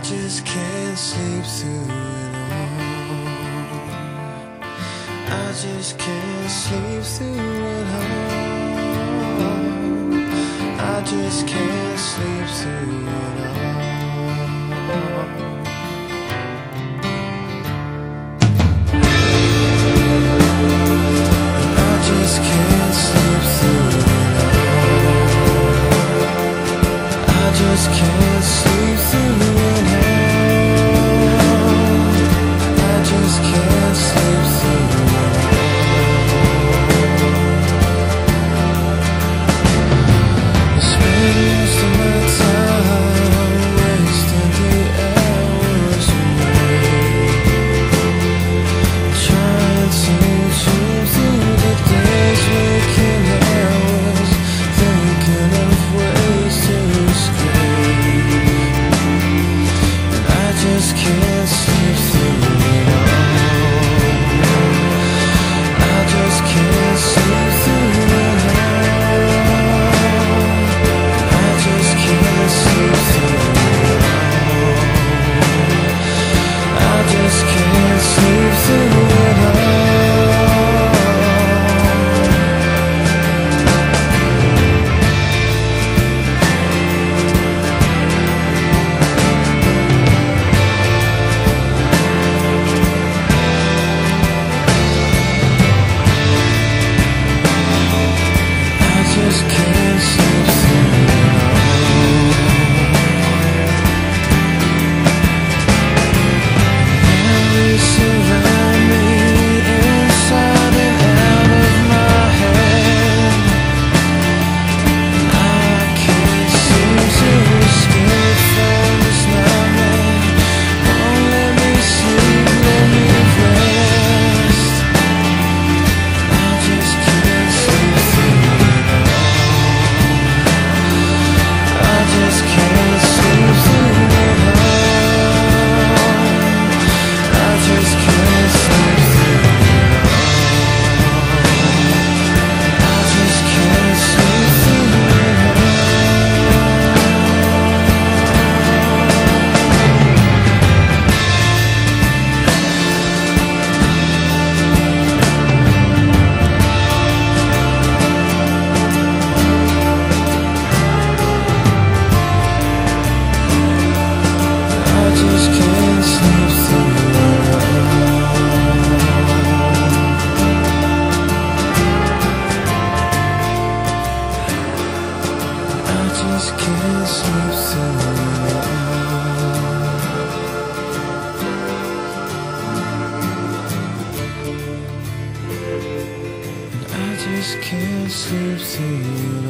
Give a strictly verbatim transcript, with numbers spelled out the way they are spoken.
just can't sleep through it all. I just can't sleep through it all. I just can't sleep through it all. I just can't sleep through it all. I just can't sleep through it all. I just can't sleep through it all. I spend most of my time wasting the hours away, trying to trim through the days, making hours, thinking of ways to escape. And I just can't sleep through it all. I just can't sleep through it all. I just can't sleep through it all. I just can't sleep through it all. I just can't sleep through it all. Memories surround me inside and out of my head. I can't seem to escape from this nightmare. Won't let me sleep, let me rest. I just can't sleep through it all. I just can't sleep through it all. I just can't sleep through it all. I just can't sleep through it all. I just can't sleep through it all. I just can't sleep through it all. I just can't sleep through it all.